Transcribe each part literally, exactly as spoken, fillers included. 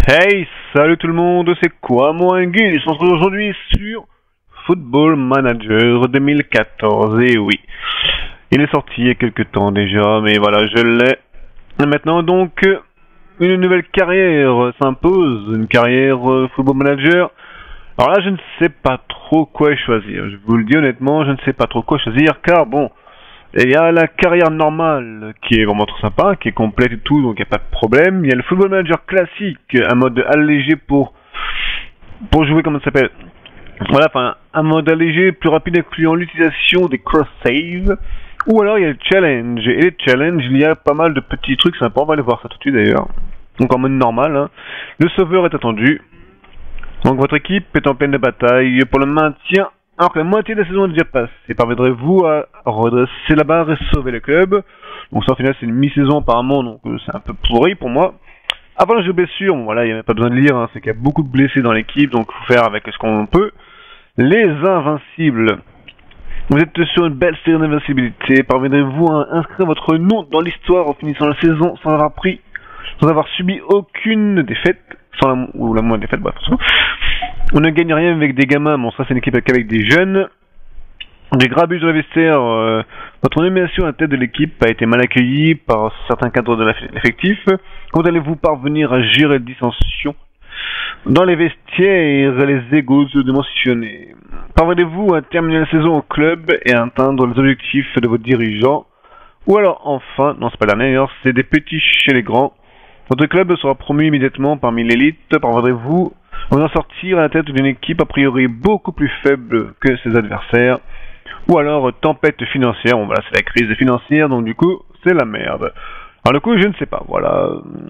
Hey, salut tout le monde, c'est quoi moi Guy? On se retrouve aujourd'hui sur Football Manager deux mille quatorze, et oui, il est sorti il y a quelques temps déjà, mais voilà, je l'ai. Et maintenant donc, une nouvelle carrière s'impose, une carrière euh, Football Manager. Alors là, je ne sais pas trop quoi choisir, je vous le dis honnêtement, je ne sais pas trop quoi choisir, car bon, il y a la carrière normale qui est vraiment trop sympa, qui est complète et tout, donc il n'y a pas de problème. Il y a le Football Manager classique, un mode allégé pour pour jouer, comment ça s'appelle. Voilà, enfin, un mode allégé plus rapide incluant l'utilisation des cross-saves. Ou alors il y a le challenge. Et les challenges, il y a pas mal de petits trucs sympas, on va aller voir ça tout de suite d'ailleurs. Donc en mode normal, hein. Le sauveur est attendu. Donc votre équipe est en pleine bataille pour le maintien. Alors que la moitié de la saison est déjà passée, parviendrez-vous à redresser la barre et sauver le club? Donc ça, au final, c'est une mi-saison apparemment, donc euh, c'est un peu pourri pour moi. Avant le jeu blessure, bon, voilà, il n'y a pas besoin de lire, hein, c'est qu'il y a beaucoup de blessés dans l'équipe, donc il faut faire avec ce qu'on peut. Les invincibles. Vous êtes sur une belle série d'invincibilité, parviendrez-vous à inscrire votre nom dans l'histoire en finissant la saison sans avoir pris, sans avoir subi aucune défaite, sans la, ou la moindre défaite, bref, on ne gagne rien avec des gamins, bon ça c'est une équipe avec des jeunes. Des grabuges de la vestiaire, euh, votre nomination à la tête de l'équipe a été mal accueillie par certains cadres de l'effectif. Comment allez-vous parvenir à gérer les dissensions dans les vestiaires et les égos démentionnés? Parvenez-vous à terminer la saison au club et à atteindre les objectifs de vos dirigeants? Ou alors enfin, non c'est pas la dernière, c'est des petits chez les grands. Votre club sera promu immédiatement parmi l'élite. Parviendrez-vous à vous en sortir à la tête d'une équipe a priori beaucoup plus faible que ses adversaires? Ou alors tempête financière, bon voilà c'est la crise financière, donc du coup c'est la merde. Alors du coup je ne sais pas, voilà.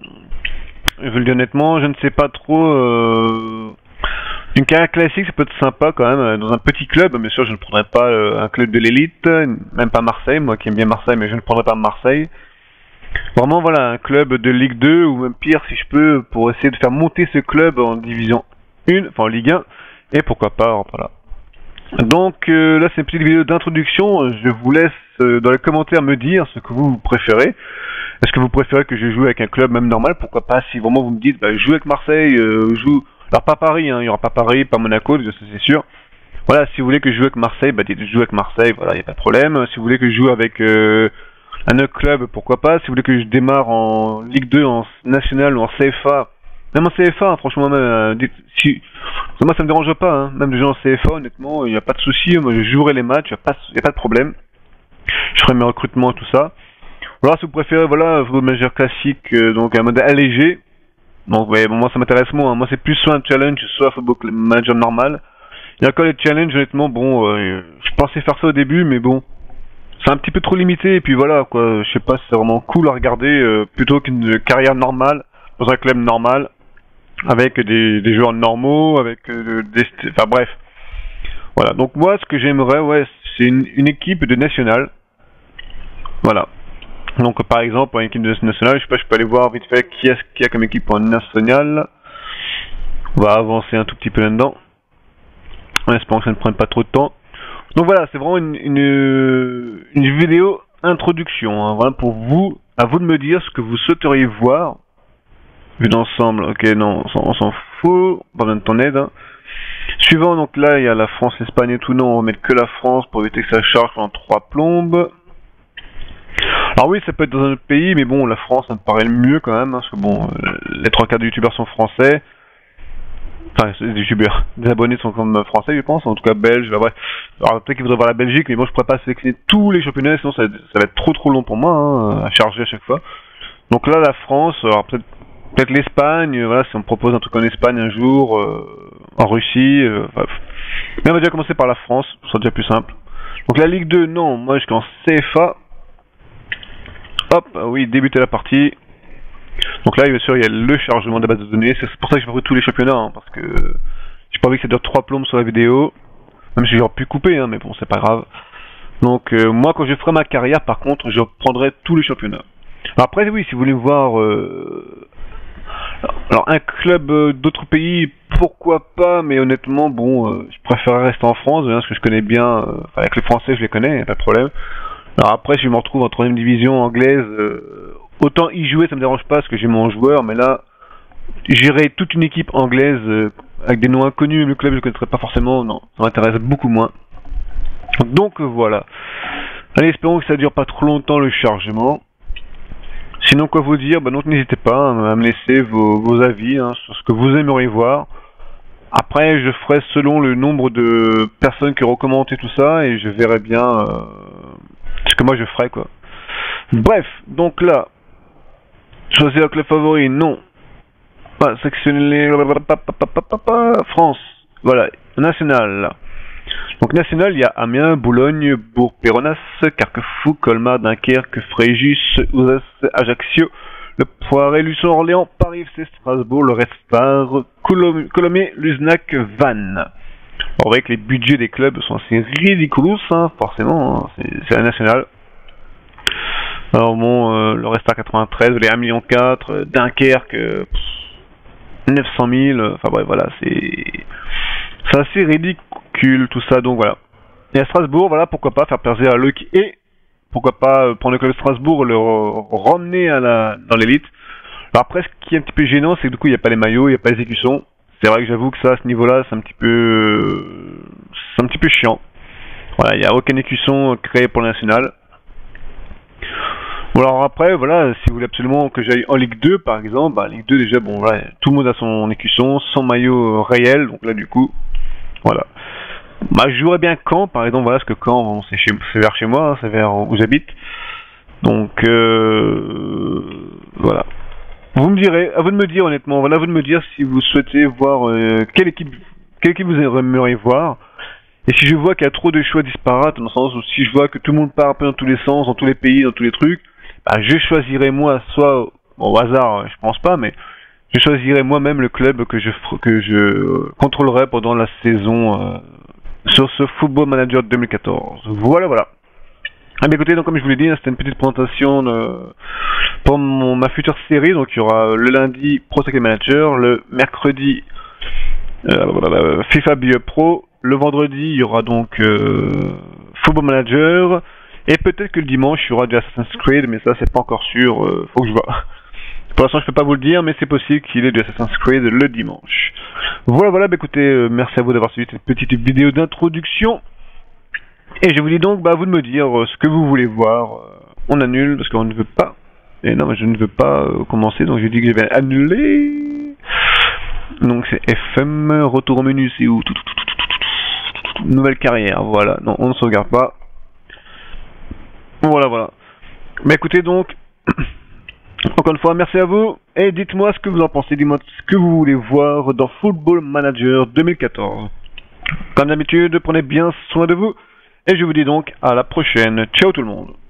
Je vous le dis honnêtement, je ne sais pas trop. Euh... Une carrière classique ça peut être sympa quand même, dans un petit club, bien sûr je ne prendrais pas euh, un club de l'élite, même pas Marseille, moi qui aime bien Marseille, mais je ne prendrais pas Marseille. Vraiment voilà, un club de Ligue deux, ou même pire si je peux, pour essayer de faire monter ce club en Division un, enfin en Ligue un, et pourquoi pas, voilà. Donc euh, là c'est une petite vidéo d'introduction, je vous laisse euh, dans les commentaires me dire ce que vous préférez. Est-ce que vous préférez que je joue avec un club même normal? Pourquoi pas, si vraiment vous me dites, bah, je joue avec Marseille, euh, joue... Alors pas Paris, hein, il n'y aura pas Paris, pas Monaco, c'est sûr. Voilà, si vous voulez que je joue avec Marseille, bah dites je joue avec Marseille, voilà, il n'y a pas de problème. Si vous voulez que je joue avec euh, un autre club, pourquoi pas. Si vous voulez que je démarre en Ligue deux, en National ou en C F A, même en C F A, franchement, même, euh, dites, si... moi ça me dérange pas, hein. Même de jouer en C F A, honnêtement, il n'y a pas de souci, moi je jouerai les matchs, il n'y a, a pas de problème. Je ferai mes recrutements et tout ça. Alors si vous préférez, voilà, Football Manager classique, euh, donc un mode allégé. Donc ouais, bon, moi ça m'intéresse moins, hein. Moi c'est plus soit un challenge, soit Football Manager normal. Il y a encore les challenges, honnêtement, bon, euh, je pensais faire ça au début, mais bon, c'est un petit peu trop limité, et puis voilà, quoi, je sais pas si c'est vraiment cool à regarder, euh, plutôt qu'une carrière normale, dans un club normal, avec des, des joueurs normaux, avec euh, des... Enfin bref. Voilà, donc moi ce que j'aimerais, ouais, c'est une, une équipe de nationale. Voilà. Donc par exemple, une équipe de nationale, je sais pas, je peux aller voir vite fait qui est-ce qu'il y a comme équipe en nationale. On va avancer un tout petit peu là-dedans. En espérant que ça ne prenne pas trop de temps. Donc voilà, c'est vraiment une, une, une vidéo introduction, hein, voilà, pour vous, à vous de me dire ce que vous souhaiteriez voir. Vu d'ensemble, ok, non, on s'en fout, pas besoin de ton aide. Hein. Suivant, donc là, il y a la France, l'Espagne et tout, non, on va mettre que la France pour éviter que ça charge en trois plombes. Alors oui, ça peut être dans un autre pays, mais bon, la France, ça me paraît le mieux quand même, hein, parce que bon, euh, les trois quarts des youtubeurs sont français. Enfin, des youtubeurs, des abonnés sont comme français, je pense, en tout cas belges, bah, bref. Alors peut-être qu'ils voudraient voir la Belgique, mais bon, je pourrais pas sélectionner tous les championnats, sinon ça, ça va être trop trop long pour moi, hein, à charger à chaque fois. Donc là, la France, alors peut-être peut-être l'Espagne, voilà, si on me propose un truc en Espagne un jour, euh, en Russie, euh, bref. Mais on va déjà commencer par la France, ce sera déjà plus simple. Donc la Ligue deux, non, moi je suis en C F A. Hop, oui, débuter la partie. Donc là, bien sûr, il y a le chargement de la base de données. C'est pour ça que j'ai pas pris tous les championnats, hein, parce que j'ai pas envie que ça dure trois plombes sur la vidéo. Même si j'aurais pu couper, hein, mais bon, c'est pas grave. Donc euh, moi, quand je ferai ma carrière, par contre, je prendrai tous les championnats. Alors après, oui, si vous voulez voir... Euh... Alors, un club euh, d'autres pays, pourquoi pas, mais honnêtement, bon, euh, je préférerais rester en France, hein, parce que je connais bien... Euh... Enfin, avec les Français, je les connais, y a pas de problème. Alors après, si je me retrouve en troisième division anglaise, euh, autant y jouer, ça me dérange pas, parce que j'ai mon joueur, mais là, gérer toute une équipe anglaise euh, avec des noms inconnus, le club je ne connaîtrais pas forcément, non, ça m'intéresse beaucoup moins. Donc euh, voilà. Allez, espérons que ça dure pas trop longtemps le chargement. Sinon, quoi vous dire, bah donc n'hésitez pas hein, à me laisser vos, vos avis hein, sur ce que vous aimeriez voir. Après, je ferai selon le nombre de personnes qui auront commenté tout ça et je verrai bien euh, ce que moi je ferai quoi. Bref, donc là, choisir un club favori, non. Pas sectionner France, voilà, national. Là. Donc national, il y a Amiens, Boulogne, Bourg-Péronas, Carquefou, Colmar, Dunkerque, Fréjus, Ouzès, Ajaccio, Le Poiret, Luçon, Orléans, Paris F C, Strasbourg, le Restart, Colomiers, Luznac, Vannes. Alors, vous voyez que les budgets des clubs sont assez ridiculous, hein, forcément, hein, c'est la nationale. Alors bon, euh, le Restart quatre-vingt-treize, les un virgule quatre million, Dunkerque, euh, neuf cent mille, enfin bref, voilà, c'est c'est assez ridicule tout ça, donc voilà. Et à Strasbourg, voilà, pourquoi pas faire plaisir à Loki et pourquoi pas euh, prendre le club de Strasbourg, le ramener à la, dans l'élite. Alors après, ce qui est un petit peu gênant, c'est que du coup, il n'y a pas les maillots, il n'y a pas les écussons. C'est vrai que j'avoue que ça, à ce niveau-là, c'est un petit peu, euh, c'est un petit peu chiant. Voilà, il n'y a aucun écusson créé pour le national. Bon alors après, voilà, si vous voulez absolument que j'aille en Ligue deux, par exemple, bah, Ligue deux déjà, bon, voilà, tout le monde a son écusson, son maillot réel, donc là, du coup, voilà. Bah, je jouerais bien Caen, par exemple, voilà, parce que Caen, bon, c'est vers chez moi, hein, c'est vers où j'habite. Donc, euh, voilà. Vous me direz, à vous de me dire, honnêtement, voilà, à vous de me dire si vous souhaitez voir euh, quelle équipe, quelle équipe vous aimeriez voir. Et si je vois qu'il y a trop de choix disparates, dans le sens où si je vois que tout le monde part un peu dans tous les sens, dans tous les pays, dans tous les trucs, bah, je choisirais moi, soit bon, au hasard, je pense pas, mais je choisirais moi-même le club que je que je contrôlerais pendant la saison euh, sur ce Football Manager deux mille quatorze. Voilà, voilà. Ah, mais écoutez, donc comme je vous l'ai dit, hein, c'était une petite présentation de, pour mon, ma future série. Donc il y aura le lundi Pro Soccer Manager, le mercredi euh, FIFA B E Pro, le vendredi il y aura donc euh, Football Manager. Et peut-être que le dimanche, il y aura du Assassin's Creed, mais ça, c'est pas encore sûr, euh, faut que je vois. Pour l'instant, je peux pas vous le dire, mais c'est possible qu'il y ait du Assassin's Creed le dimanche. Voilà, voilà, bah écoutez, euh, merci à vous d'avoir suivi cette petite vidéo d'introduction. Et je vous dis donc, bah, à vous de me dire euh, ce que vous voulez voir. Euh, on annule, parce qu'on ne veut pas. Et non, je ne veux pas euh, commencer, donc j'ai dit que je vais annuler. Donc c'est F M, retour au menu, c'est où? Nouvelle carrière, voilà. Non, on ne sauvegarde pas. Voilà, voilà. Mais écoutez donc, encore une fois, merci à vous, et dites-moi ce que vous en pensez, dites-moi ce que vous voulez voir dans Football Manager deux mille quatorze. Comme d'habitude, prenez bien soin de vous, et je vous dis donc à la prochaine. Ciao tout le monde.